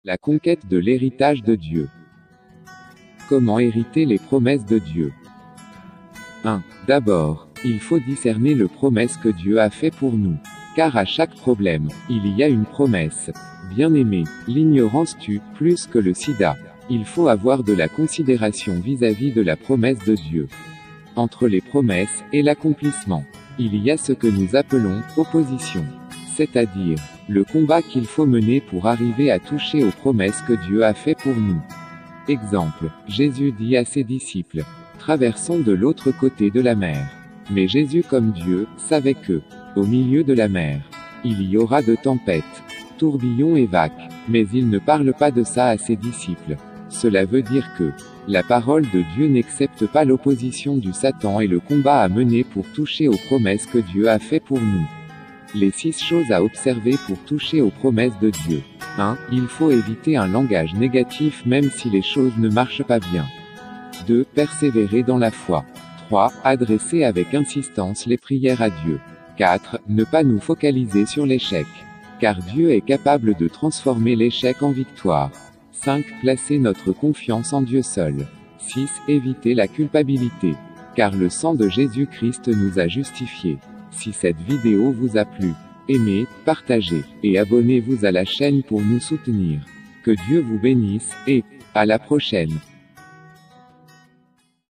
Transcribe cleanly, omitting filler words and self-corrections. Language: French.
La conquête de l'héritage de Dieu. Comment hériter les promesses de Dieu? 1. D'abord, il faut discerner les promesses que Dieu a fait pour nous. Car à chaque problème, il y a une promesse. Bien-aimé, l'ignorance tue, plus que le sida. Il faut avoir de la considération vis-à-vis de la promesse de Dieu. Entre les promesses et l'accomplissement, il y a ce que nous appelons opposition. C'est-à-dire, le combat qu'il faut mener pour arriver à toucher aux promesses que Dieu a fait pour nous. Exemple, Jésus dit à ses disciples, traversons de l'autre côté de la mer. Mais Jésus comme Dieu, savait que, au milieu de la mer, il y aura de tempêtes, tourbillons et vagues. Mais il ne parle pas de ça à ses disciples. Cela veut dire que, la parole de Dieu n'accepte pas l'opposition du Satan et le combat à mener pour toucher aux promesses que Dieu a fait pour nous. Les 6 choses à observer pour toucher aux promesses de Dieu. 1. Il faut éviter un langage négatif même si les choses ne marchent pas bien. 2. Persévérer dans la foi. 3. Adresser avec insistance les prières à Dieu. 4. Ne pas nous focaliser sur l'échec. Car Dieu est capable de transformer l'échec en victoire. 5. Placer notre confiance en Dieu seul. 6. Éviter la culpabilité. Car le sang de Jésus-Christ nous a justifiés. Si cette vidéo vous a plu, aimez, partagez, et abonnez-vous à la chaîne pour nous soutenir. Que Dieu vous bénisse, et à la prochaine.